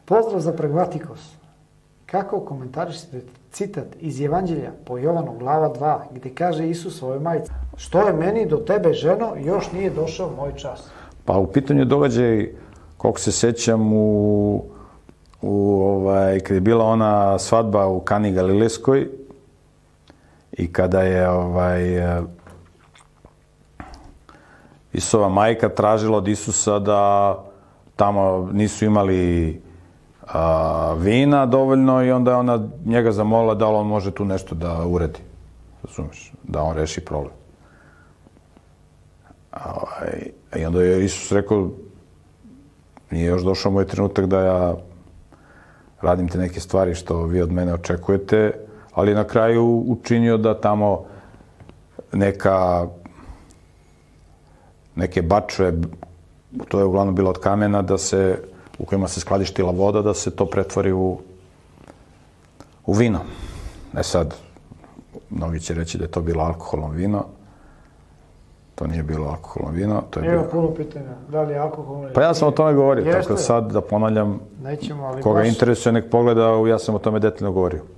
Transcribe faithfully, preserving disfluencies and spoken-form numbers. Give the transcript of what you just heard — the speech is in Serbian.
Pozdrav za Pragmatikos. Kako komentarišete citat iz Evanđelja po Jovanu glava dva, gdje kaže Isus svojoj majci: što je meni do tebe, ženo, još nije došao moj čas? Pa u pitanju događaj, koliko se sećam, u, u ovaj, kad je bila ona svadba u Kani Galilejskoj i kada je ovaj, Isusova majka tražila od Isusa da tamo nisu imali a, vina dovoljno i onda je ona njega zamolila da li on može tu nešto da uredi. Razumeš? Da on reši problem. A, I onda je Isus rekao: nije još došao moj trenutak da ja radim te neke stvari što vi od mene očekujete, ali na kraju učinio da tamo neka neke bačve, to je uglavnom bilo od kamena, da se, u kojima se skladištila voda, da se to pretvori u, u vino. E sad, mnogi će reći da je to bilo alkoholno vino. To nije bilo alkoholno vino. To je Evo bilo... puno pitanja. Da li je alkoholno? Pa ja sam o tome govorio, Jeste. Tako sad da ponavljam, Nećemo, ali koga baš... interesuje nek pogleda, ja sam o tome detaljno govorio.